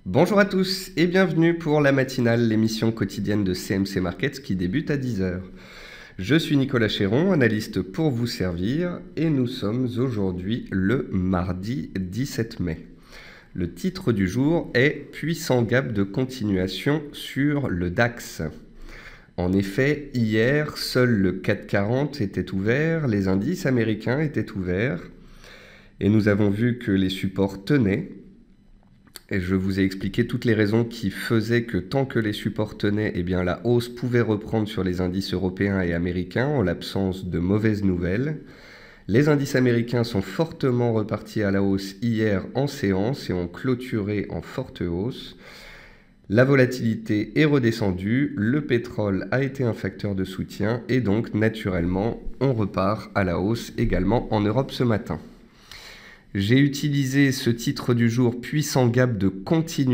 Bonjour à tous et bienvenue pour la matinale, l'émission quotidienne de CMC Markets qui débute à 10 heures. Je suis Nicolas Chéron, analyste pour vous servir et nous sommes aujourd'hui le mardi 17 mai. Le titre du jour est « Puissant gap de continuation sur le DAX ». En effet, hier, seul le CAC 40 était ouvert, les indices américains étaient ouverts et nous avons vu que les supports tenaient. Et je vous ai expliqué toutes les raisons qui faisaient que tant que les supports tenaient, eh bien, la hausse pouvait reprendre sur les indices européens et américains en l'absence de mauvaises nouvelles. Les indices américains sont fortement repartis à la hausse hier en séance et ont clôturé en forte hausse. La volatilité est redescendue, le pétrole a été un facteur de soutien et donc naturellement on repart à la hausse également en Europe ce matin. J'ai utilisé ce titre du jour « Puissant gap de continuation »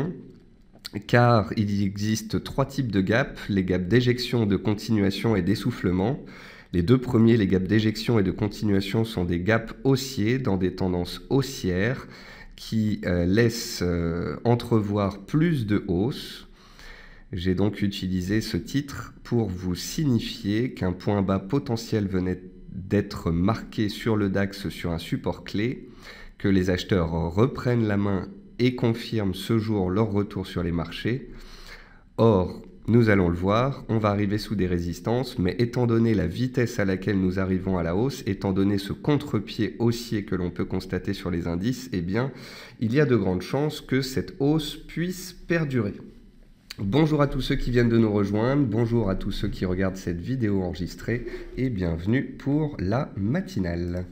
car il existe trois types de gaps, les gaps d'éjection, de continuation et d'essoufflement. Les deux premiers, les gaps d'éjection et de continuation, sont des gaps haussiers dans des tendances haussières qui laissent entrevoir plus de hausse. J'ai donc utilisé ce titre pour vous signifier qu'un point bas potentiel venait d'être marqué sur le DAX sur un support clé, que les acheteurs reprennent la main et confirment ce jour leur retour sur les marchés. Or, nous allons le voir, on va arriver sous des résistances, mais étant donné la vitesse à laquelle nous arrivons à la hausse, étant donné ce contre-pied haussier que l'on peut constater sur les indices, eh bien, il y a de grandes chances que cette hausse puisse perdurer. Bonjour à tous ceux qui viennent de nous rejoindre, bonjour à tous ceux qui regardent cette vidéo enregistrée et bienvenue pour la matinale.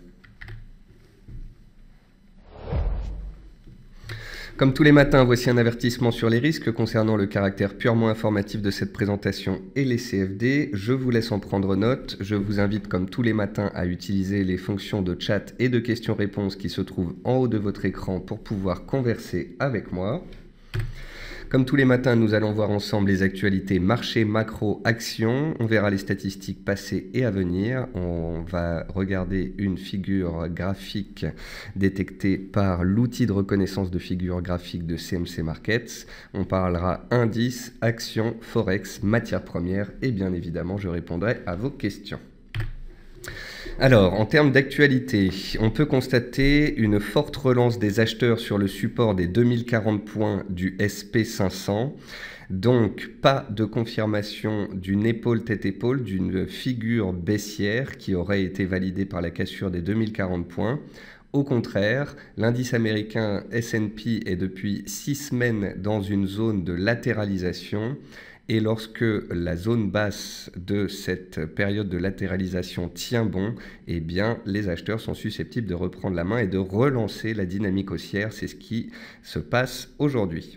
Comme tous les matins, voici un avertissement sur les risques concernant le caractère purement informatif de cette présentation et les CFD. Je vous laisse en prendre note. Je vous invite comme tous les matins à utiliser les fonctions de chat et de questions-réponses qui se trouvent en haut de votre écran pour pouvoir converser avec moi. Comme tous les matins, nous allons voir ensemble les actualités marché, macro, action. On verra les statistiques passées et à venir. On va regarder une figure graphique détectée par l'outil de reconnaissance de figures graphiques de CMC Markets. On parlera indices, actions, forex, matières premières et bien évidemment, je répondrai à vos questions. Alors, en termes d'actualité, on peut constater une forte relance des acheteurs sur le support des 2040 points du SP500. Donc, pas de confirmation d'une épaule tête-épaule, d'une figure baissière qui aurait été validée par la cassure des 2040 points. Au contraire, l'indice américain S&P est depuis 6 semaines dans une zone de latéralisation. Et lorsque la zone basse de cette période de latéralisation tient bon, eh bien, les acheteurs sont susceptibles de reprendre la main et de relancer la dynamique haussière. C'est ce qui se passe aujourd'hui.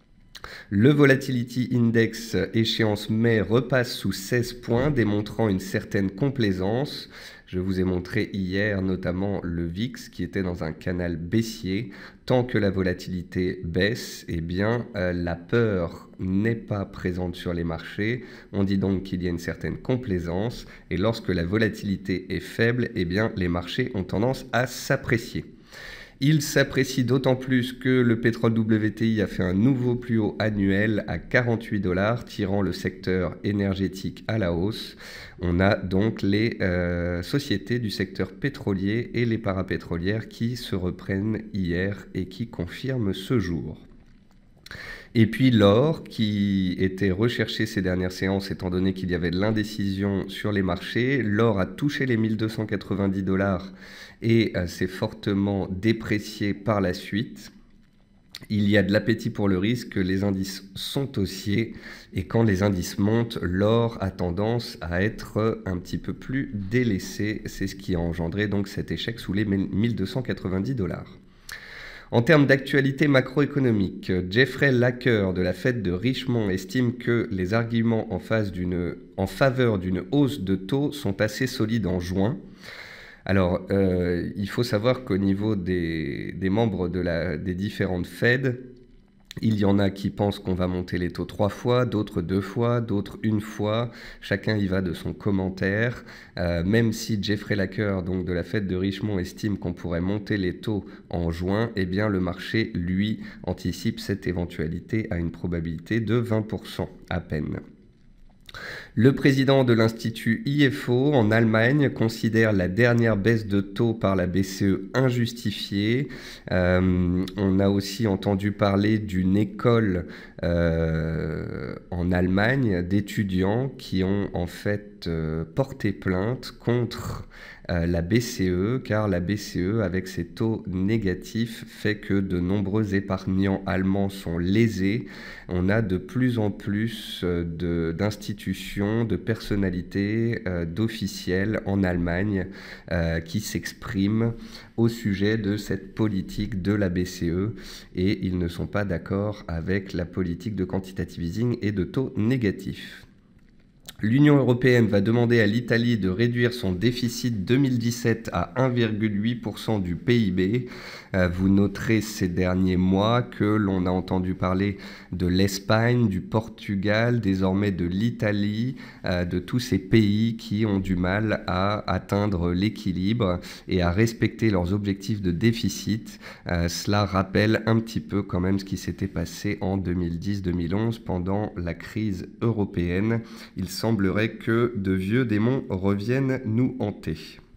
Le Volatility Index échéance mai repasse sous 16 points, démontrant une certaine complaisance. Je vous ai montré hier notamment le VIX qui était dans un canal baissier. Tant que la volatilité baisse, eh bien, la peur n'est pas présente sur les marchés. On dit donc qu'il y a une certaine complaisance. Et lorsque la volatilité est faible, eh bien, les marchés ont tendance à s'apprécier. Il s'apprécie d'autant plus que le pétrole WTI a fait un nouveau plus haut annuel à 48 $, tirant le secteur énergétique à la hausse. On a donc les sociétés du secteur pétrolier et les parapétrolières qui se reprennent hier et qui confirment ce jour. Et puis l'or, qui était recherché ces dernières séances étant donné qu'il y avait de l'indécision sur les marchés. L'or a touché les 1290 $ et s'est fortement déprécié par la suite. Il y a de l'appétit pour le risque, les indices sont haussiers et quand les indices montent, l'or a tendance à être un petit peu plus délaissé. C'est ce qui a engendré donc cet échec sous les 1290 $. En termes d'actualité macroéconomique, Jeffrey Lacker de la Fed de Richmond estime que les arguments en faveur d'une hausse de taux sont assez solides en juin. Alors, il faut savoir qu'au niveau des membres des différentes Fed, Il y en a qui pensent qu'on va monter les taux 3 fois, d'autres 2 fois, d'autres 1 fois. Chacun y va de son commentaire. Même si Jeffrey Lacker, donc de la Fed de Richmond, estime qu'on pourrait monter les taux en juin, eh bien le marché, lui, anticipe cette éventualité à une probabilité de 20% à peine. Le président de l'Institut IFO en Allemagne considère la dernière baisse de taux par la BCE injustifiée. On a aussi entendu parler d'une école en Allemagne d'étudiants qui ont en fait porté plainte contre la BCE, car la BCE, avec ses taux négatifs, fait que de nombreux épargnants allemands sont lésés. On a de plus en plus d'institutions, de personnalités, d'officiels en Allemagne qui s'expriment au sujet de cette politique de la BCE, et ils ne sont pas d'accord avec la politique de quantitative easing et de taux négatifs. L'Union européenne va demander à l'Italie de réduire son déficit 2017 à 1,8% du PIB. Vous noterez ces derniers mois que l'on a entendu parler de l'Espagne, du Portugal, désormais de l'Italie, de tous ces pays qui ont du mal à atteindre l'équilibre et à respecter leurs objectifs de déficit. Cela rappelle un petit peu quand même ce qui s'était passé en 2010-2011 pendant la crise européenne. Il semblerait que de vieux démons reviennent nous hanter.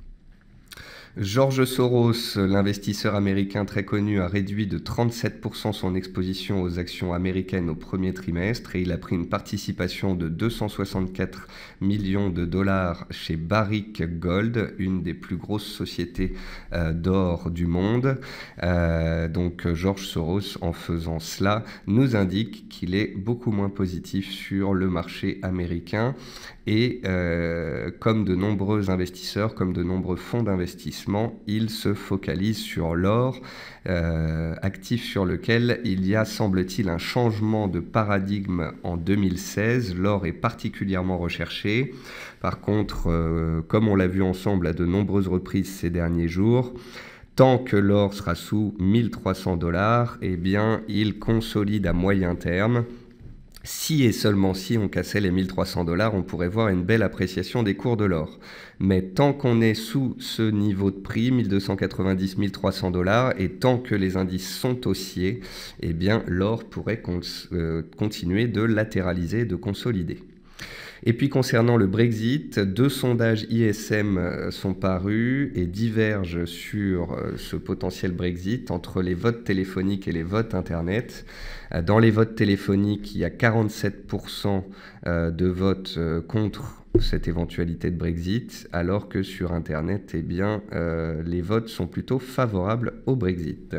George Soros, l'investisseur américain très connu, a réduit de 37% son exposition aux actions américaines au premier trimestre et il a pris une participation de 264 millions de dollars chez Barrick Gold, une des plus grosses sociétés d'or du monde. Donc George Soros, en faisant cela, nous indique qu'il est beaucoup moins positif sur le marché américain et comme de nombreux investisseurs, comme de nombreux fonds d'investissement, il se focalise sur l'or, actif sur lequel il y a, semble-t-il, un changement de paradigme en 2016. L'or est particulièrement recherché. Par contre, comme on l'a vu ensemble à de nombreuses reprises ces derniers jours, tant que l'or sera sous 1300 $, eh bien, il consolide à moyen terme. Si et seulement si on cassait les 1300 $, on pourrait voir une belle appréciation des cours de l'or. Mais tant qu'on est sous ce niveau de prix, 1290, 1300 $, et tant que les indices sont haussiers, eh bien l'or pourrait continuer de latéraliser, de consolider. Et puis concernant le Brexit, 2 sondages ISM sont parus et divergent sur ce potentiel Brexit entre les votes téléphoniques et les votes Internet. Dans les votes téléphoniques, il y a 47% de votes contre cette éventualité de Brexit, alors que sur Internet, eh bien, les votes sont plutôt favorables au Brexit.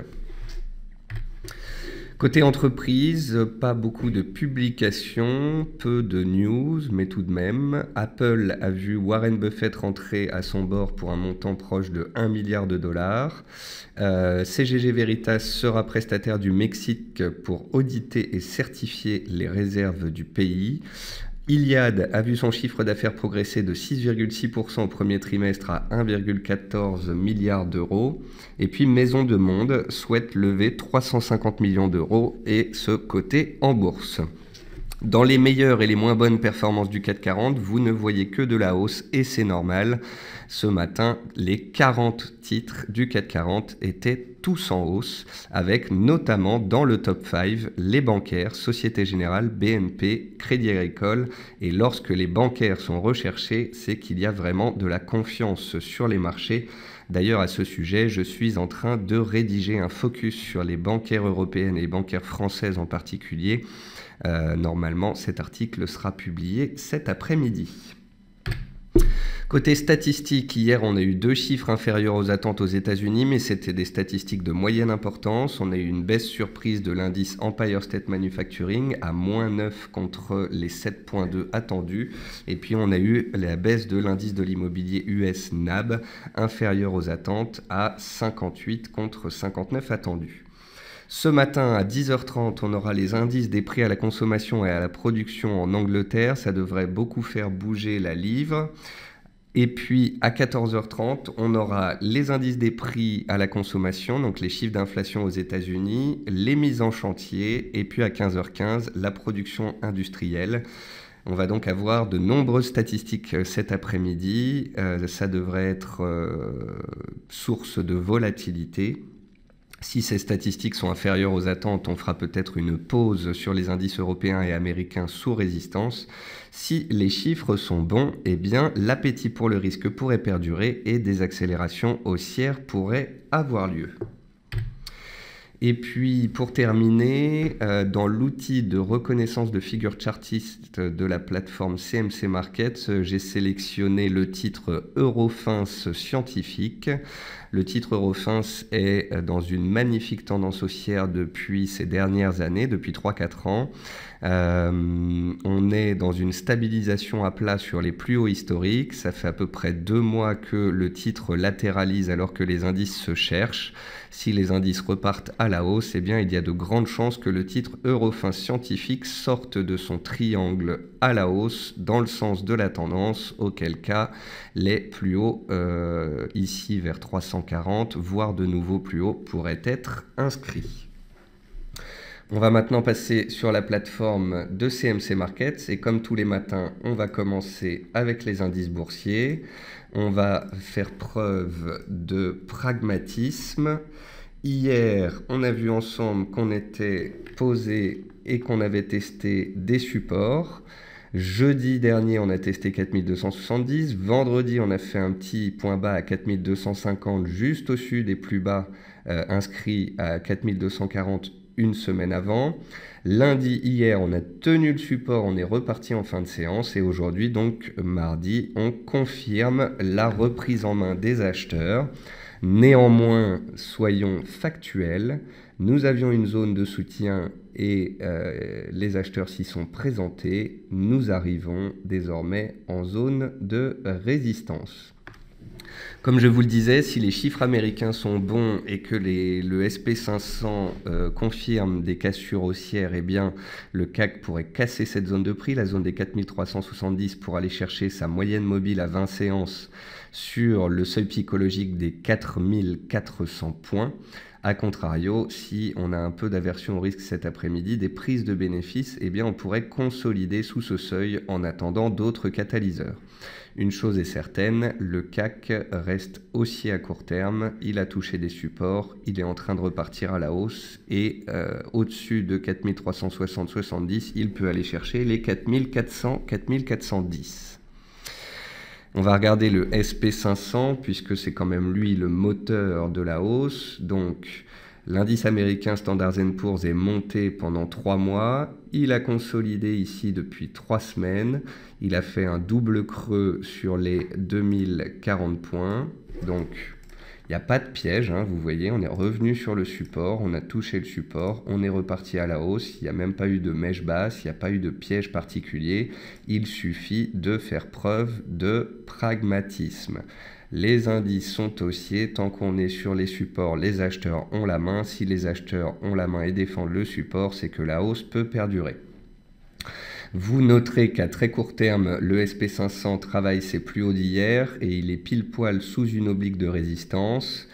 Côté entreprise, pas beaucoup de publications, peu de news, mais tout de même. Apple a vu Warren Buffett rentrer à son bord pour un montant proche de 1 milliard de dollars. CGG Veritas sera prestataire du Mexique pour auditer et certifier les réserves du pays. Iliad a vu son chiffre d'affaires progresser de 6,6% au premier trimestre à 1,14 milliard d'euros. Et puis Maison de Monde souhaite lever 350 millions d'euros et se coter en bourse. Dans les meilleures et les moins bonnes performances du CAC 40, vous ne voyez que de la hausse et c'est normal. Ce matin, les 40 titres du CAC 40 étaient tous en hausse, avec notamment dans le top 5 les bancaires, Société Générale, BNP, Crédit Agricole. Et lorsque les bancaires sont recherchés, c'est qu'il y a vraiment de la confiance sur les marchés. D'ailleurs, à ce sujet, je suis en train de rédiger un focus sur les bancaires européennes et les bancaires françaises en particulier. Normalement, cet article sera publié cet après-midi. Côté statistiques, hier on a eu 2 chiffres inférieurs aux attentes aux États-Unis, mais c'était des statistiques de moyenne importance. On a eu une baisse surprise de l'indice Empire State Manufacturing à -9 contre les 7,2 attendus. Et puis on a eu la baisse de l'indice de l'immobilier US NAB inférieur aux attentes à 58 contre 59 attendus. Ce matin, à 10h30, on aura les indices des prix à la consommation et à la production en Angleterre. Ça devrait beaucoup faire bouger la livre. Et puis à 14h30, on aura les indices des prix à la consommation, donc les chiffres d'inflation aux États-Unis, les mises en chantier, et puis à 15h15, la production industrielle. On va donc avoir de nombreuses statistiques cet après-midi. Ça devrait être source de volatilité. Si ces statistiques sont inférieures aux attentes, on fera peut-être une pause sur les indices européens et américains sous résistance. Si les chiffres sont bons, eh bien, l'appétit pour le risque pourrait perdurer et des accélérations haussières pourraient avoir lieu. Et puis, pour terminer, dans l'outil de reconnaissance de figures chartistes de la plateforme CMC Markets, j'ai sélectionné le titre Eurofins scientifique. Le titre Eurofins est dans une magnifique tendance haussière depuis ces dernières années, depuis 3-4 ans. On est dans une stabilisation à plat sur les plus hauts historiques. Ça fait à peu près 2 mois que le titre latéralise alors que les indices se cherchent. Si les indices repartent à la hausse, eh bien, il y a de grandes chances que le titre Eurofins scientifique sorte de son triangle à la hausse dans le sens de la tendance, auquel cas les plus hauts, ici vers 340, voire de nouveau plus hauts, pourraient être inscrits. On va maintenant passer sur la plateforme de CMC Markets et comme tous les matins, on va commencer avec les indices boursiers. On va faire preuve de pragmatisme. Hier, on a vu ensemble qu'on était posé et qu'on avait testé des supports. Jeudi dernier, on a testé 4270. Vendredi, on a fait un petit point bas à 4250, juste au-dessus des plus bas inscrits à 4240 une semaine avant. Lundi, hier, on a tenu le support, on est reparti en fin de séance. Et aujourd'hui, donc mardi, on confirme la reprise en main des acheteurs. Néanmoins, soyons factuels, nous avions une zone de soutien et les acheteurs s'y sont présentés. Nous arrivons désormais en zone de résistance. Comme je vous le disais, si les chiffres américains sont bons et que le SP500 confirme des cassures haussières, eh bien, le CAC pourrait casser cette zone de prix, la zone des 4370, pour aller chercher sa moyenne mobile à 20 séances sur le seuil psychologique des 4400 points. A contrario, si on a un peu d'aversion au risque cet après-midi, des prises de bénéfices, eh bien, on pourrait consolider sous ce seuil en attendant d'autres catalyseurs. Une chose est certaine, le CAC reste haussier à court terme, il a touché des supports, il est en train de repartir à la hausse et au-dessus de 4360-70, il peut aller chercher les 4400-4410. On va regarder le SP500 puisque c'est quand même lui le moteur de la hausse. Donc l'indice américain Standard & Poor's est monté pendant 3 mois. Il a consolidé ici depuis 3 semaines. Il a fait un double creux sur les 2040 points. Donc il n'y a pas de piège, hein, vous voyez, on est revenu sur le support, on a touché le support, on est reparti à la hausse, il n'y a même pas eu de mèche basse, il n'y a pas eu de piège particulier, il suffit de faire preuve de pragmatisme. Les indices sont haussiers, tant qu'on est sur les supports, les acheteurs ont la main. Si les acheteurs ont la main et défendent le support, c'est que la hausse peut perdurer. Vous noterez qu'à très court terme, le SP500 travaille ses plus hauts d'hier et il est pile poil sous une oblique de résistance.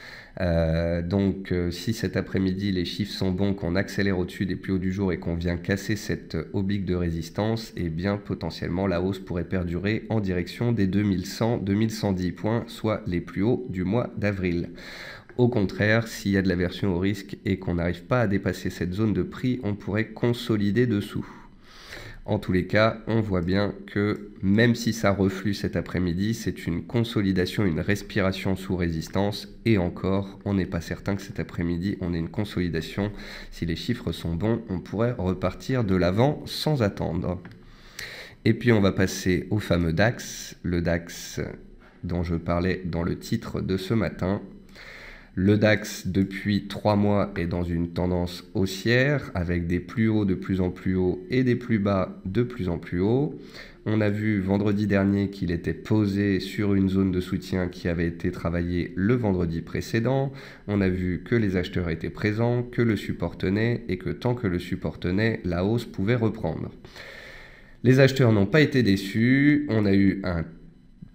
Donc si cet après-midi les chiffres sont bons, qu'on accélère au-dessus des plus hauts du jour et qu'on vient casser cette oblique de résistance, eh bien potentiellement la hausse pourrait perdurer en direction des 2100-2110 points, soit les plus hauts du mois d'avril. Au contraire, s'il y a de l'aversion au risque et qu'on n'arrive pas à dépasser cette zone de prix, on pourrait consolider dessous. En tous les cas, on voit bien que même si ça reflue cet après-midi, c'est une consolidation, une respiration sous résistance. Et encore, on n'est pas certain que cet après-midi, on ait une consolidation. Si les chiffres sont bons, on pourrait repartir de l'avant sans attendre. Et puis on va passer au fameux DAX, le DAX dont je parlais dans le titre de ce matin. Le DAX, depuis 3 mois, est dans une tendance haussière, avec des plus hauts de plus en plus hauts et des plus bas de plus en plus hauts. On a vu vendredi dernier qu'il était posé sur une zone de soutien qui avait été travaillée le vendredi précédent. On a vu que les acheteurs étaient présents, que le support tenait et que tant que le support tenait, la hausse pouvait reprendre. Les acheteurs n'ont pas été déçus. On a eu un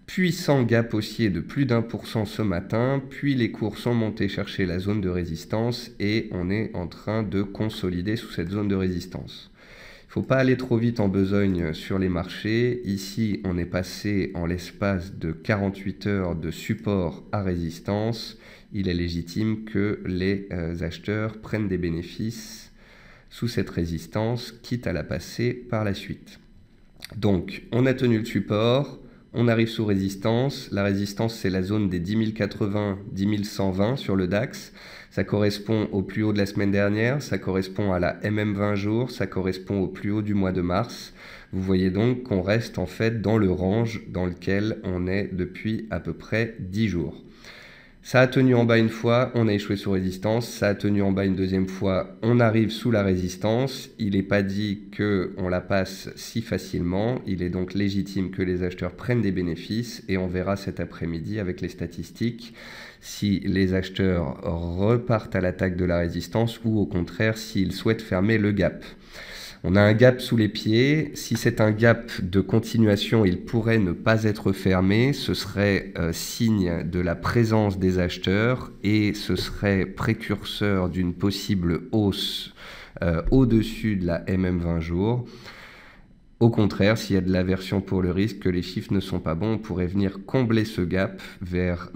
Puissant gap haussier de plus d'1% ce matin, puis les cours sont montés chercher la zone de résistance et on est en train de consolider sous cette zone de résistance. Il ne faut pas aller trop vite en besogne sur les marchés. Ici, on est passé en l'espace de 48 heures de support à résistance. Il est légitime que les acheteurs prennent des bénéfices sous cette résistance, quitte à la passer par la suite. Donc, on a tenu le support. On arrive sous résistance. La résistance, c'est la zone des 10 080, 10 120 sur le DAX. Ça correspond au plus haut de la semaine dernière, ça correspond à la MM20 jours, ça correspond au plus haut du mois de mars. Vous voyez donc qu'on reste en fait dans le range dans lequel on est depuis à peu près 10 jours. Ça a tenu en bas une fois, on a échoué sous résistance. Ça a tenu en bas une deuxième fois, on arrive sous la résistance. Il n'est pas dit qu'on la passe si facilement. Il est donc légitime que les acheteurs prennent des bénéfices et on verra cet après-midi avec les statistiques si les acheteurs repartent à l'attaque de la résistance ou au contraire s'ils souhaitent fermer le gap. On a un gap sous les pieds. Si c'est un gap de continuation, il pourrait ne pas être fermé. Ce serait signe de la présence des acheteurs et ce serait précurseur d'une possible hausse au-dessus de la MM20 jours. Au contraire, s'il y a de l'aversion pour le risque, que les chiffres ne sont pas bons, on pourrait venir combler ce gap vers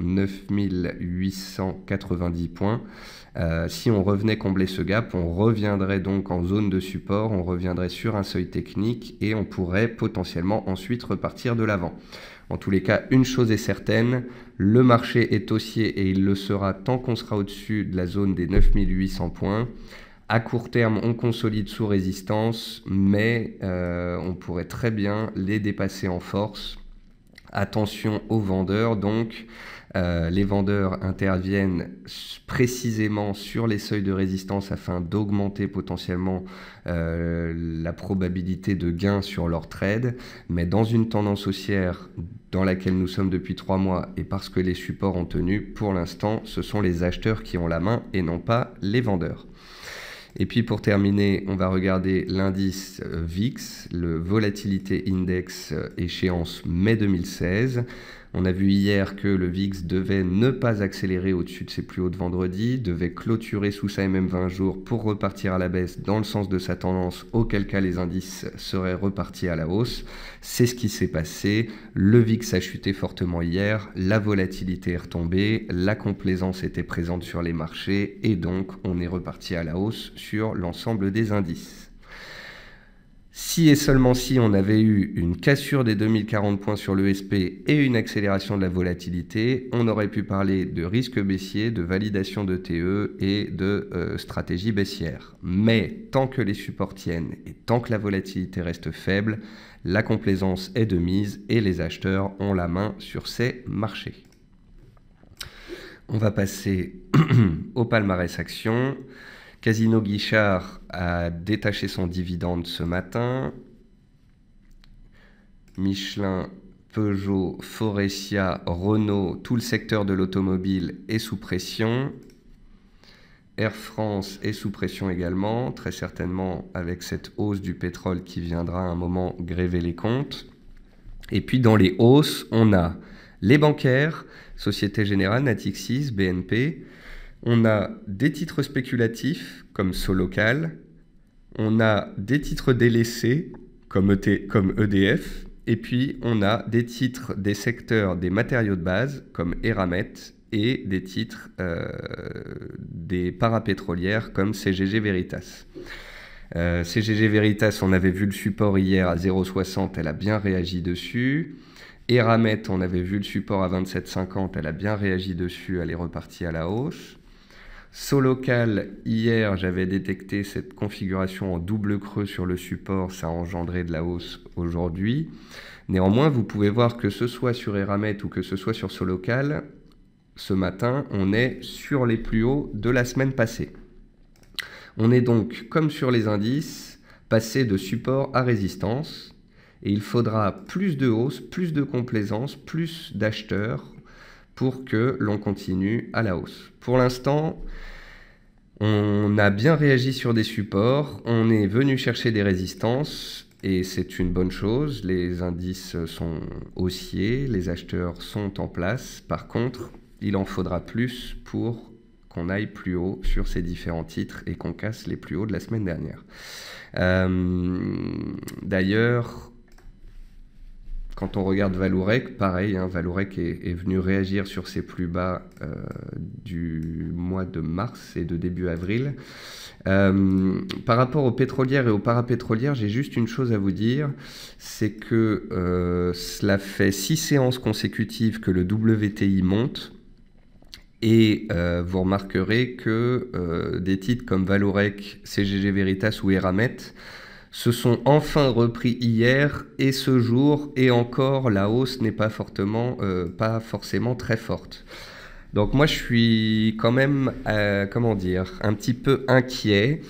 9890 points. Si on revenait combler ce gap, on reviendrait donc en zone de support, on reviendrait sur un seuil technique et on pourrait potentiellement ensuite repartir de l'avant. En tous les cas, une chose est certaine, le marché est haussier et il le sera tant qu'on sera au-dessus de la zone des 9800 points. À court terme, on consolide sous résistance, mais on pourrait très bien les dépasser en force. Attention aux vendeurs, donc les vendeurs interviennent précisément sur les seuils de résistance afin d'augmenter potentiellement la probabilité de gain sur leur trade, mais dans une tendance haussière dans laquelle nous sommes depuis 3 mois et parce que les supports ont tenu, pour l'instant, ce sont les acheteurs qui ont la main et non pas les vendeurs. Et puis pour terminer, on va regarder l'indice VIX, le Volatility Index échéance mai 2016. On a vu hier que le VIX devait ne pas accélérer au-dessus de ses plus hauts de vendredi, devait clôturer sous sa MM20 jours pour repartir à la baisse dans le sens de sa tendance, auquel cas les indices seraient repartis à la hausse. C'est ce qui s'est passé. Le VIX a chuté fortement hier, la volatilité est retombée, la complaisance était présente sur les marchés et donc on est reparti à la hausse sur l'ensemble des indices. Si et seulement si on avait eu une cassure des 2040 points sur l'ESP et une accélération de la volatilité, on aurait pu parler de risque baissier, de validation de TE et de stratégie baissière. Mais tant que les supports tiennent et tant que la volatilité reste faible, la complaisance est de mise et les acheteurs ont la main sur ces marchés. On va passer au palmarès actions. Casino Guichard a détaché son dividende ce matin. Michelin, Peugeot, Faurecia, Renault, tout le secteur de l'automobile est sous pression. Air France est sous pression également, très certainement avec cette hausse du pétrole qui viendra à un moment gréver les comptes. Et puis dans les hausses, on a les bancaires, Société Générale, Natixis, BNP. On a des titres spéculatifs comme Solocal, on a des titres délaissés comme EDF, et puis on a des titres des secteurs des matériaux de base comme Eramet et des titres des parapétrolières comme CGG Veritas. CGG Veritas, on avait vu le support hier à 0,60, elle a bien réagi dessus. Eramet, on avait vu le support à 27,50, elle a bien réagi dessus, elle est repartie à la hausse. Solocal, hier, j'avais détecté cette configuration en double creux sur le support, ça a engendré de la hausse aujourd'hui. Néanmoins, vous pouvez voir que ce soit sur Eramet ou que ce soit sur Solocal, ce matin, on est sur les plus hauts de la semaine passée. On est donc, comme sur les indices, passé de support à résistance, et il faudra plus de hausse, plus de complaisance, plus d'acheteurs pour que l'on continue à la hausse. Pour l'instant, on a bien réagi sur des supports, on est venu chercher des résistances Et c'est une bonne chose, les indices sont haussiers, les acheteurs sont en place. Par contre, il en faudra plus pour qu'on aille plus haut sur ces différents titres et qu'on casse les plus hauts de la semaine dernière. D'ailleurs, quand on regarde Vallourec, pareil, hein, Vallourec est venu réagir sur ses plus bas du mois de mars et de début avril. Par rapport aux pétrolières et aux parapétrolières, j'ai juste une chose à vous dire, c'est que cela fait 6 séances consécutives que le WTI monte. Et vous remarquerez que des titres comme Vallourec, CGG Veritas ou Eramet se sont enfin repris hier et ce jour, et encore la hausse n'est pas forcément très forte. Donc moi je suis quand même, comment dire, un petit peu inquiet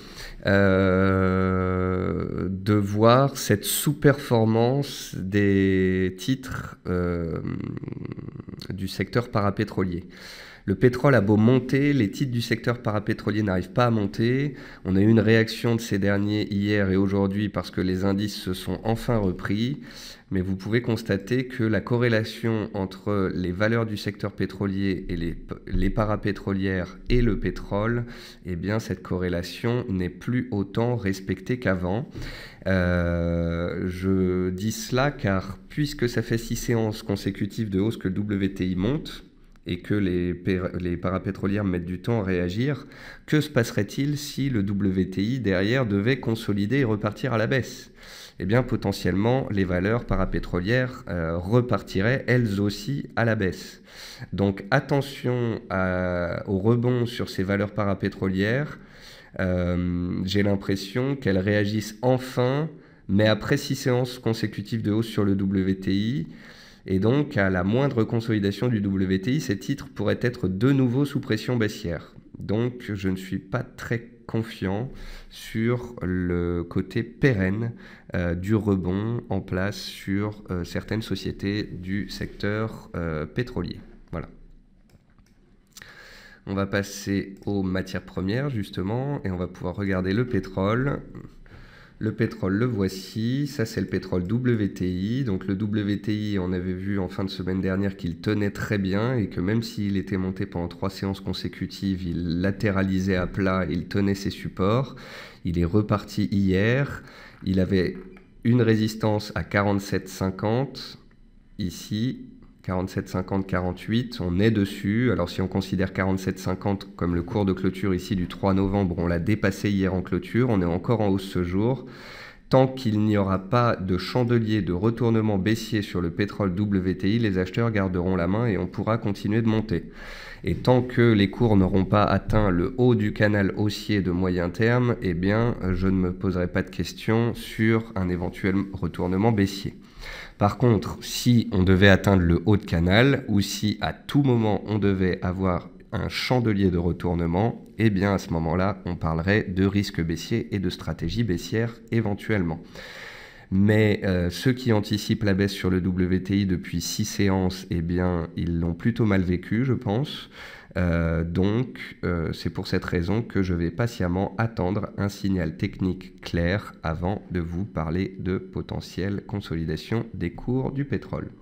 de voir cette sous-performance des titres du secteur parapétrolier. Le pétrole a beau monter, les titres du secteur parapétrolier n'arrivent pas à monter. On a eu une réaction de ces derniers hier et aujourd'hui parce que les indices se sont enfin repris. Mais vous pouvez constater que la corrélation entre les valeurs du secteur pétrolier et les parapétrolières et le pétrole, eh bien cette corrélation n'est plus autant respectée qu'avant. Je dis cela car puisque ça fait 6 séances consécutives de hausse que le WTI monte, et que les parapétrolières mettent du temps à réagir, que se passerait-il si le WTI derrière devait consolider et repartir à la baisse? Eh bien potentiellement les valeurs parapétrolières repartiraient elles aussi à la baisse. Donc attention au rebond sur ces valeurs parapétrolières. J'ai l'impression qu'elles réagissent enfin, mais après 6 séances consécutives de hausse sur le WTI. Et donc, à la moindre consolidation du WTI, ces titres pourraient être de nouveau sous pression baissière. Donc, je ne suis pas très confiant sur le côté pérenne du rebond en place sur certaines sociétés du secteur pétrolier. Voilà. On va passer aux matières premières, justement, et on va pouvoir regarder le pétrole. Le pétrole, le voici, ça c'est le pétrole WTI. Donc le WTI, on avait vu en fin de semaine dernière qu'il tenait très bien et que même s'il était monté pendant 3 séances consécutives, il latéralisait à plat et il tenait ses supports. Il est reparti hier, il avait une résistance à 47,50 ici. 47,50, 48, on est dessus. Alors si on considère 47,50 comme le cours de clôture ici du 3 novembre, on l'a dépassé hier en clôture, on est encore en hausse ce jour. Tant qu'il n'y aura pas de chandelier de retournement baissier sur le pétrole WTI, les acheteurs garderont la main et on pourra continuer de monter. Et tant que les cours n'auront pas atteint le haut du canal haussier de moyen terme, eh bien, je ne me poserai pas de questions sur un éventuel retournement baissier. Par contre, si on devait atteindre le haut de canal ou si à tout moment on devait avoir un chandelier de retournement, eh bien à ce moment-là, on parlerait de risque baissier et de stratégie baissière éventuellement. Mais ceux qui anticipent la baisse sur le WTI depuis 6 séances, eh bien, ils l'ont plutôt mal vécu, je pense. Donc, c'est pour cette raison que je vais patiemment attendre un signal technique clair avant de vous parler de potentielle consolidation des cours du pétrole.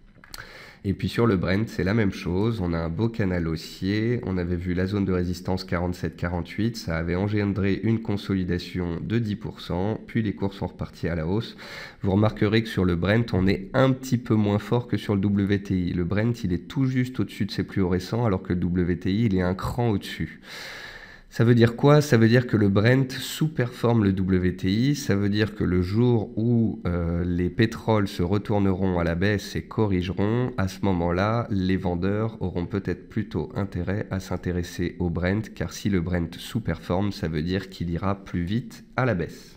Et puis sur le Brent, c'est la même chose, on a un beau canal haussier, on avait vu la zone de résistance 47-48, ça avait engendré une consolidation de 10%, puis les cours sont repartis à la hausse. Vous remarquerez que sur le Brent, on est un petit peu moins fort que sur le WTI. Le Brent, il est tout juste au-dessus de ses plus hauts récents, alors que le WTI, il est un cran au-dessus. Ça veut dire quoi? Ça veut dire que le Brent sous-performe le WTI, ça veut dire que le jour où les pétroles se retourneront à la baisse et corrigeront, à ce moment-là, les vendeurs auront peut-être plutôt intérêt à s'intéresser au Brent, car si le Brent sous-performe, ça veut dire qu'il ira plus vite à la baisse.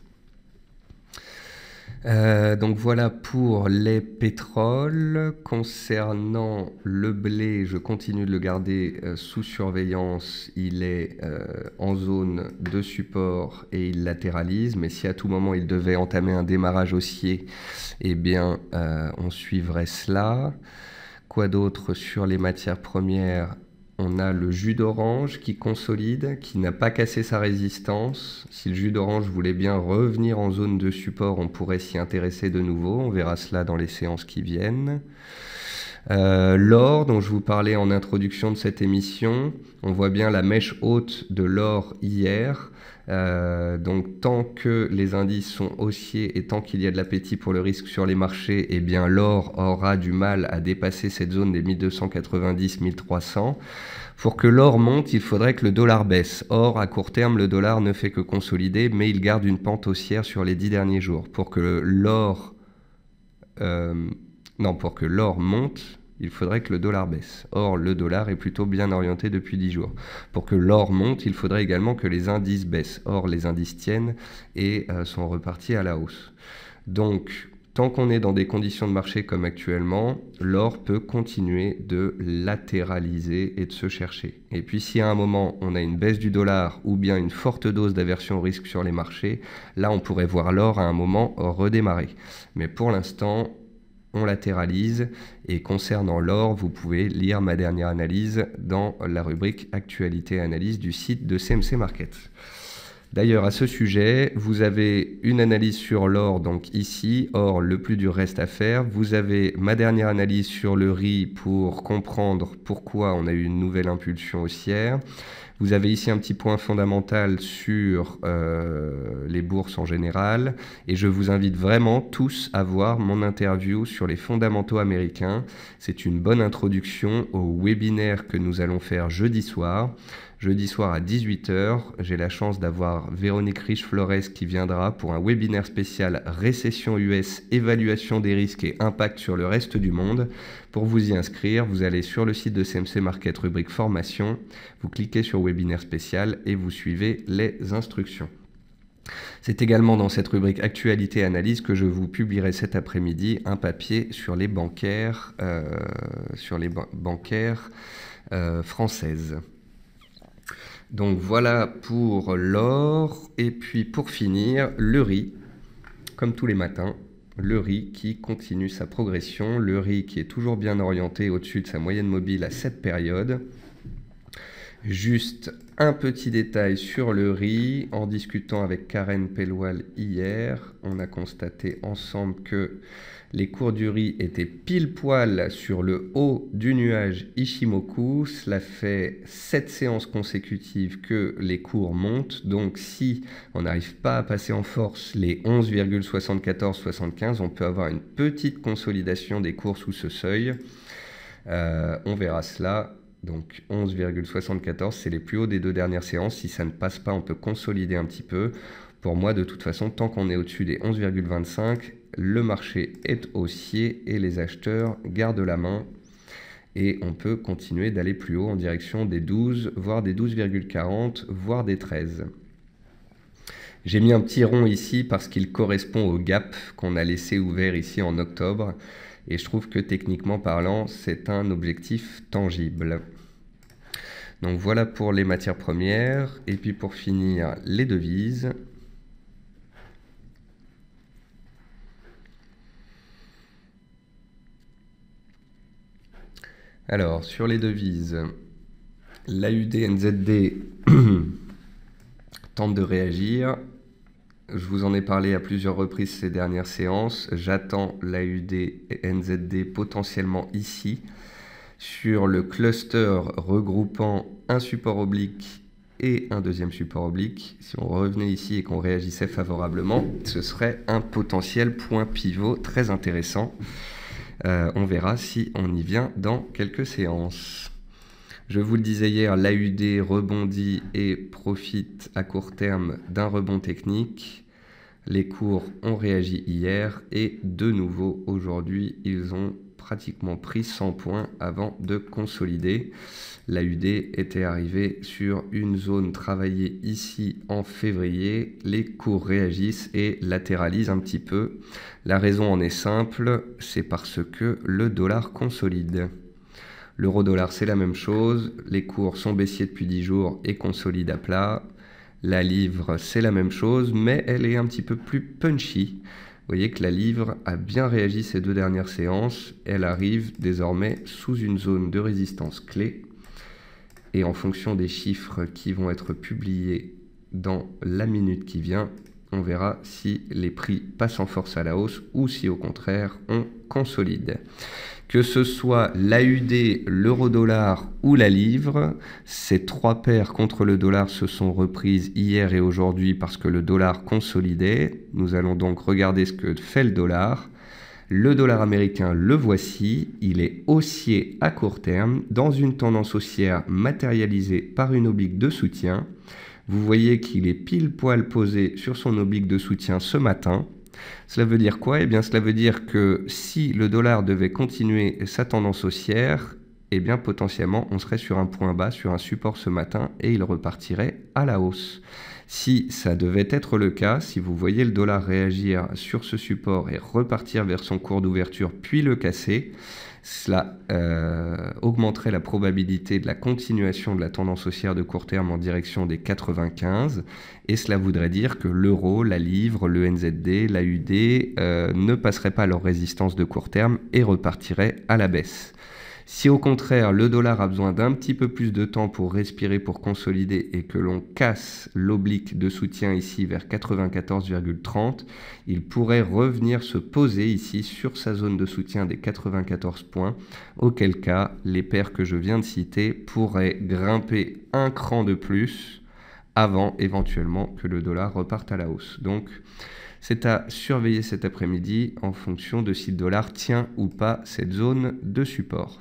Donc voilà pour les pétroles. Concernant le blé, je continue de le garder sous surveillance. Il est en zone de support et il latéralise. Mais si à tout moment il devait entamer un démarrage haussier, eh bien on suivrait cela. Quoi d'autre sur les matières premières? on a le jus d'orange qui consolide, qui n'a pas cassé sa résistance. Si le jus d'orange voulait bien revenir en zone de support, on pourrait s'y intéresser de nouveau. On verra cela dans les séances qui viennent. L'or, dont je vous parlais en introduction de cette émission, on voit bien la mèche haute de l'or hier. Donc tant que les indices sont haussiers et tant qu'il y a de l'appétit pour le risque sur les marchés, eh bien l'or aura du mal à dépasser cette zone des 1290-1300. Pour que l'or monte, il faudrait que le dollar baisse. Or, à court terme, le dollar ne fait que consolider, mais il garde une pente haussière sur les 10 derniers jours. Pour que l'or monte, il faudrait que le dollar baisse. Or, le dollar est plutôt bien orienté depuis 10 jours. Pour que l'or monte, il faudrait également que les indices baissent. Or, les indices tiennent et sont repartis à la hausse. Donc, tant qu'on est dans des conditions de marché comme actuellement, l'or peut continuer de latéraliser et de se chercher. Et puis, si à un moment, on a une baisse du dollar ou bien une forte dose d'aversion au risque sur les marchés, là, on pourrait voir l'or à un moment redémarrer. Mais pour l'instant, on latéralise, et concernant l'or, vous pouvez lire ma dernière analyse dans la rubrique Actualité et analyse du site de CMC Market. D'ailleurs, à ce sujet, vous avez une analyse sur l'or, donc ici, or le plus dur reste à faire. Vous avez ma dernière analyse sur le riz pour comprendre pourquoi on a eu une nouvelle impulsion haussière. Vous avez ici un petit point fondamental sur les bourses en général, et je vous invite vraiment tous à voir mon interview sur les fondamentaux américains. C'est une bonne introduction au webinaire que nous allons faire jeudi soir. Jeudi soir à 18 h, j'ai la chance d'avoir Véronique Riche-Flores qui viendra pour un webinaire spécial récession US, évaluation des risques et impact sur le reste du monde. Pour vous y inscrire, vous allez sur le site de CMC Market, rubrique formation, vous cliquez sur webinaire spécial et vous suivez les instructions. C'est également dans cette rubrique Actualité et analyse que je vous publierai cet après-midi un papier sur les bancaires, françaises. Donc voilà pour l'or. Et puis pour finir, le riz, comme tous les matins, le riz qui continue sa progression, le riz qui est toujours bien orienté au-dessus de sa moyenne mobile à cette période. Juste un petit détail sur le riz. En discutant avec Karen Pelwal hier, on a constaté ensemble que les cours du riz étaient pile poil sur le haut du nuage Ishimoku. Cela fait 7 séances consécutives que les cours montent. Donc si on n'arrive pas à passer en force les 11,74-75, on peut avoir une petite consolidation des cours sous ce seuil. On verra cela. Donc 11,74, c'est les plus hauts des 2 dernières séances. Si ça ne passe pas, on peut consolider un petit peu. Pour moi, de toute façon, tant qu'on est au-dessus des 11,25, le marché est haussier et les acheteurs gardent la main. Et on peut continuer d'aller plus haut en direction des 12, voire des 12,40, voire des 13. J'ai mis un petit rond ici parce qu'il correspond au gap qu'on a laissé ouvert ici en octobre. Et je trouve que techniquement parlant, c'est un objectif tangible. Donc voilà pour les matières premières. Et puis pour finir, les devises. Alors, sur les devises, l'AUD-NZD tente de réagir. Je vous en ai parlé à plusieurs reprises ces dernières séances. J'attends l'AUD-NZD potentiellement ici, sur le cluster regroupant un support oblique et un deuxième support oblique. Si on revenait ici et qu'on réagissait favorablement, ce serait un potentiel point pivot très intéressant. On verra si on y vient dans quelques séances. Je vous le disais hier, l'AUD rebondit et profite à court terme d'un rebond technique. Les cours ont réagi hier et de nouveau aujourd'hui, ils ont pratiquement pris 100 points avant de consolider. L'AUD était arrivé sur une zone travaillée ici en février. Les cours réagissent et latéralisent un petit peu. La raison en est simple, c'est parce que le dollar consolide. L'euro-dollar, c'est la même chose. Les cours sont baissiers depuis 10 jours et consolident à plat. La livre, c'est la même chose, mais elle est un petit peu plus punchy. Vous voyez que la livre a bien réagi ces 2 dernières séances. Elle arrive désormais sous une zone de résistance clé. Et en fonction des chiffres qui vont être publiés dans la minute qui vient, on verra si les prix passent en force à la hausse ou si au contraire on consolide. Que ce soit l'AUD, l'euro-dollar ou la livre, ces trois paires contre le dollar se sont reprises hier et aujourd'hui parce que le dollar consolidait. Nous allons donc regarder ce que fait le dollar. Le dollar américain, le voici, il est haussier à court terme dans une tendance haussière matérialisée par une oblique de soutien. Vous voyez qu'il est pile poil posé sur son oblique de soutien ce matin. Cela veut dire quoi? Eh bien, cela veut dire que si le dollar devait continuer sa tendance haussière, eh bien, potentiellement, on serait sur un point bas, sur un support ce matin, et il repartirait à la hausse. Si ça devait être le cas, si vous voyez le dollar réagir sur ce support et repartir vers son cours d'ouverture, puis le casser, cela augmenterait la probabilité de la continuation de la tendance haussière de court terme en direction des 95, et cela voudrait dire que l'euro, la livre, le NZD, l'AUD ne passeraient pas leur résistance de court terme et repartiraient à la baisse. Si au contraire le dollar a besoin d'un petit peu plus de temps pour respirer, pour consolider et que l'on casse l'oblique de soutien ici vers 94,30, il pourrait revenir se poser ici sur sa zone de soutien des 94 points, auquel cas les paires que je viens de citer pourraient grimper un cran de plus avant éventuellement que le dollar reparte à la hausse. Donc c'est à surveiller cet après-midi en fonction de si le dollar tient ou pas cette zone de support.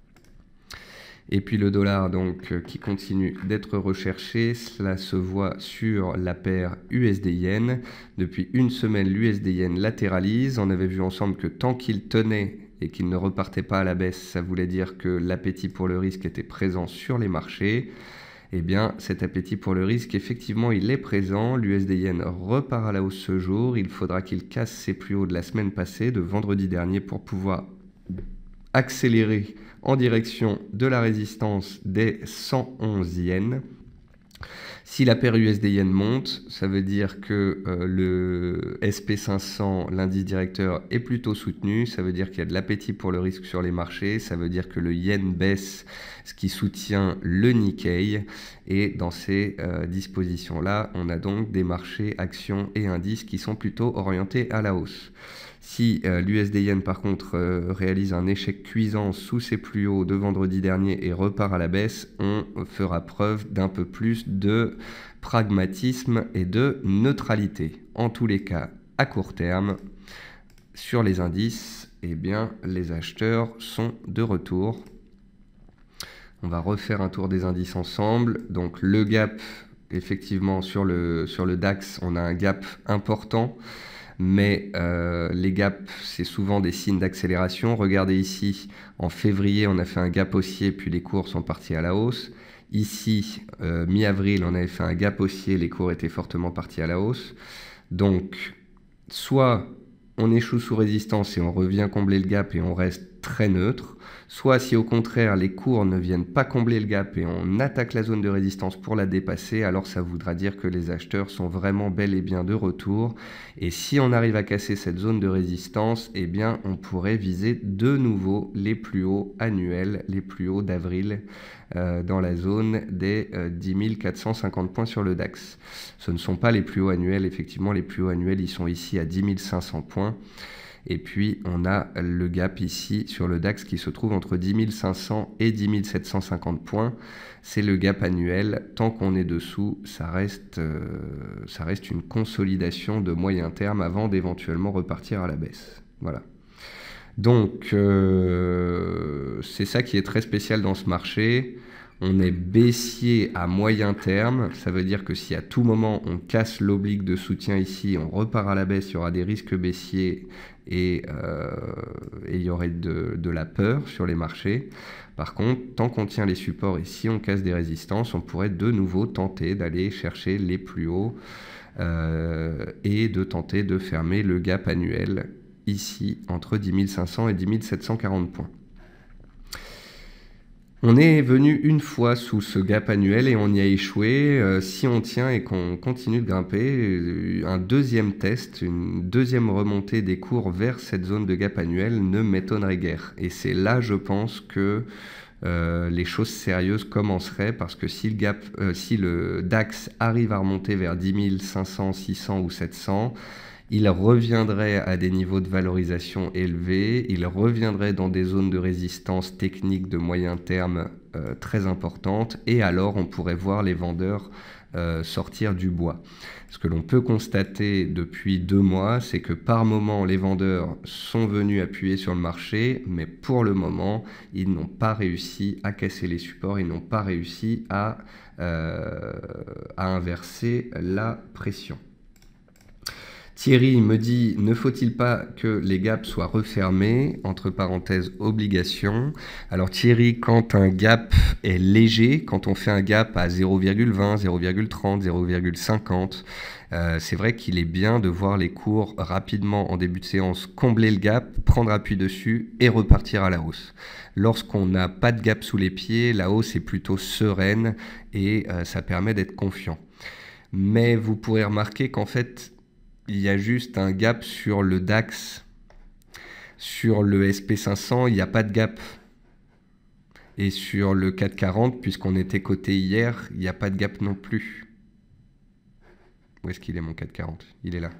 Et puis le dollar donc qui continue d'être recherché, cela se voit sur la paire USD-Yen. Depuis une semaine, l'USD-Yen latéralise. On avait vu ensemble que tant qu'il tenait et qu'il ne repartait pas à la baisse, ça voulait dire que l'appétit pour le risque était présent sur les marchés. Eh bien, cet appétit pour le risque, effectivement, il est présent. L'USD-Yen repart à la hausse ce jour. Il faudra qu'il casse ses plus hauts de la semaine passée, de vendredi dernier, pour pouvoir accélérer en direction de la résistance des 111 yens. Si la paire USD-Yen monte, ça veut dire que le SP500, l'indice directeur, est plutôt soutenu. Ça veut dire qu'il y a de l'appétit pour le risque sur les marchés. Ça veut dire que le yen baisse, ce qui soutient le Nikkei. Et dans ces dispositions-là, on a donc des marchés, actions et indices qui sont plutôt orientés à la hausse. Si l'USD-Yen par contre réalise un échec cuisant sous ses plus hauts de vendredi dernier et repart à la baisse, on fera preuve d'un peu plus de pragmatisme et de neutralité. En tous les cas, à court terme, sur les indices, eh bien, les acheteurs sont de retour. On va refaire un tour des indices ensemble. Donc le gap, effectivement, sur le DAX, on a un gap important. Mais les gaps, c'est souvent des signes d'accélération. Regardez ici, en février, on a fait un gap haussier, puis les cours sont partis à la hausse. Ici, mi-avril, on avait fait un gap haussier, les cours étaient fortement partis à la hausse. Donc, soit on échoue sous résistance et on revient combler le gap et on reste très neutre, soit si au contraire les cours ne viennent pas combler le gap et on attaque la zone de résistance pour la dépasser, alors ça voudra dire que les acheteurs sont vraiment bel et bien de retour. Et si on arrive à casser cette zone de résistance, eh bien on pourrait viser de nouveau les plus hauts annuels, les plus hauts d'avril, dans la zone des 10 450 points sur le DAX. Ce ne sont pas les plus hauts annuels, effectivement les plus hauts annuels ils sont ici à 10 500 points. Et puis on a le gap ici sur le DAX qui se trouve entre 10 500 et 10 750 points. C'est le gap annuel. Tant qu'on est dessous, ça reste une consolidation de moyen terme avant d'éventuellement repartir à la baisse. Voilà. Donc c'est ça qui est très spécial dans ce marché. On est baissier à moyen terme, ça veut dire que si à tout moment on casse l'oblique de soutien ici, on repart à la baisse, il y aura des risques baissiers et il y aurait de la peur sur les marchés. Par contre, tant qu'on tient les supports et si on casse des résistances, on pourrait de nouveau tenter d'aller chercher les plus hauts et de tenter de fermer le gap annuel ici entre 10 500 et 10 740 points. On est venu une fois sous ce gap annuel et on y a échoué. Si on tient et qu'on continue de grimper, un deuxième test, une deuxième remontée des cours vers cette zone de gap annuel ne m'étonnerait guère. Et c'est là, je pense, que les choses sérieuses commenceraient, parce que si le DAX arrive à remonter vers 10 500, 600 ou 700, il reviendrait à des niveaux de valorisation élevés, il reviendrait dans des zones de résistance technique de moyen terme très importantes, et alors on pourrait voir les vendeurs sortir du bois. Ce que l'on peut constater depuis 2 mois, c'est que par moment, les vendeurs sont venus appuyer sur le marché, mais pour le moment, ils n'ont pas réussi à casser les supports, ils n'ont pas réussi à inverser la pression. Thierry me dit, ne faut-il pas que les gaps soient refermés, entre parenthèses, obligation. Alors Thierry, quand un gap est léger, quand on fait un gap à 0,20, 0,30, 0,50, c'est vrai qu'il est bien de voir les cours rapidement en début de séance combler le gap, prendre appui dessus et repartir à la hausse. Lorsqu'on n'a pas de gap sous les pieds, la hausse est plutôt sereine et ça permet d'être confiant. Mais vous pourrez remarquer qu'en fait, il y a juste un gap sur le DAX. Sur le SP500, il n'y a pas de gap. Et sur le 440, puisqu'on était coté hier, il n'y a pas de gap non plus. Où est-ce qu'il est mon 440? Il est là.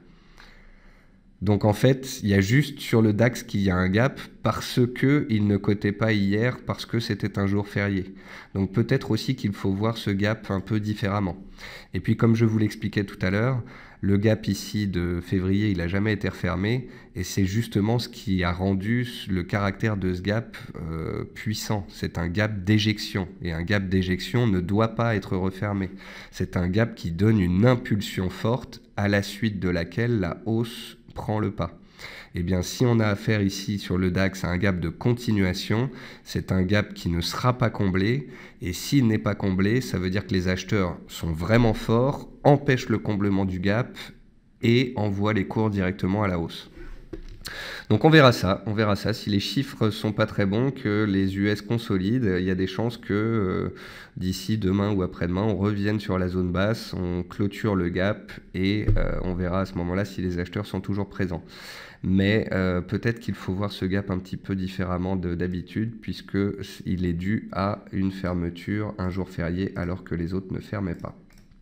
Donc en fait, il y a juste sur le DAX qu'il y a un gap parce qu'il ne cotait pas hier, parce que c'était un jour férié. Donc peut-être aussi qu'il faut voir ce gap un peu différemment. Et puis comme je vous l'expliquais tout à l'heure, le gap ici de février, il n'a jamais été refermé et c'est justement ce qui a rendu le caractère de ce gap puissant. C'est un gap d'éjection et un gap d'éjection ne doit pas être refermé. C'est un gap qui donne une impulsion forte à la suite de laquelle la hausse prend le pas. Eh bien, si on a affaire ici sur le DAX à un gap de continuation, c'est un gap qui ne sera pas comblé. Et s'il n'est pas comblé, ça veut dire que les acheteurs sont vraiment forts, empêchent le comblement du gap et envoient les cours directement à la hausse. Donc on verra ça. Si les chiffres sont pas très bons, que les US consolident, il y a des chances que d'ici demain ou après-demain, on revienne sur la zone basse, on clôture le gap et on verra à ce moment-là si les acheteurs sont toujours présents. Mais peut-être qu'il faut voir ce gap un petit peu différemment d'habitude, puisqu'il est dû à une fermeture un jour férié alors que les autres ne fermaient pas.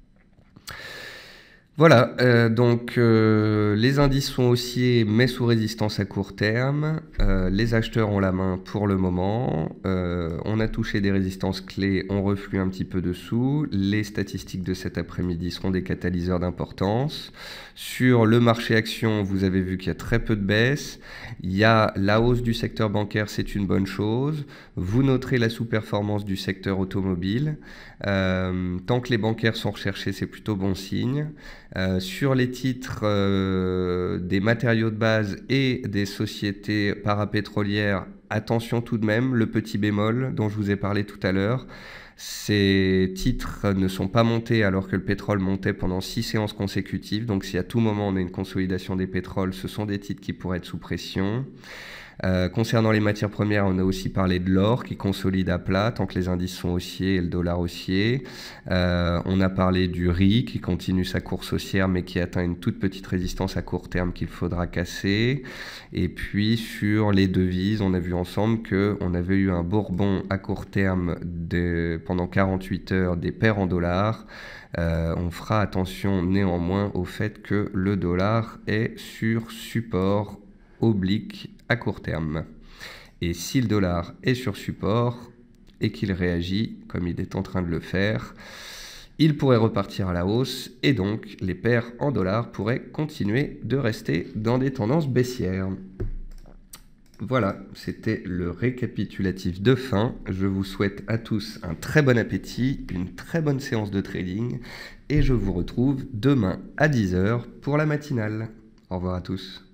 Voilà, donc les indices sont haussiers mais sous résistance à court terme. Les acheteurs ont la main pour le moment. On a touché des résistances clés, on reflue un petit peu dessous. Les statistiques de cet après-midi seront des catalyseurs d'importance. Sur le marché action, vous avez vu qu'il y a très peu de baisse. Il y a la hausse du secteur bancaire, c'est une bonne chose. Vous noterez la sous-performance du secteur automobile. Tant que les bancaires sont recherchés, c'est plutôt bon signe. Sur les titres des matériaux de base et des sociétés parapétrolières, attention tout de même, le petit bémol dont je vous ai parlé tout à l'heure. Ces titres ne sont pas montés alors que le pétrole montait pendant 6 séances consécutives. Donc si à tout moment on a une consolidation des pétroles, ce sont des titres qui pourraient être sous pression. Concernant les matières premières, on a aussi parlé de l'or qui consolide à plat tant que les indices sont haussiers et le dollar haussier. On a parlé du riz qui continue sa course haussière mais qui atteint une toute petite résistance à court terme qu'il faudra casser. Et puis sur les devises, on a vu ensemble qu'on avait eu un bourbon à court terme pendant 48 heures des paires en dollars. On fera attention néanmoins au fait que le dollar est sur support oblique à court terme. Et si le dollar est sur support et qu'il réagit comme il est en train de le faire, il pourrait repartir à la hausse et donc les paires en dollars pourraient continuer de rester dans des tendances baissières. Voilà, c'était le récapitulatif de fin. Je vous souhaite à tous un très bon appétit, une très bonne séance de trading et je vous retrouve demain à 10 h pour la matinale. Au revoir à tous.